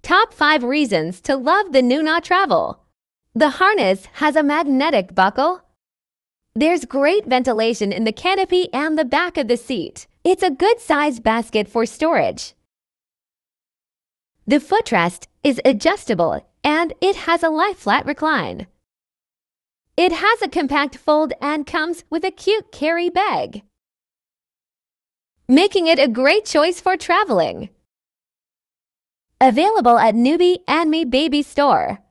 Top 5 reasons to love the Nuna TRVL. The harness has a magnetic buckle. There's great ventilation in the canopy and the back of the seat. It's a good-sized basket for storage. The footrest is adjustable and it has a lie-flat recline. It has a compact fold and comes with a cute carry bag, making it a great choice for traveling. Available at Newbie and Me Baby Store.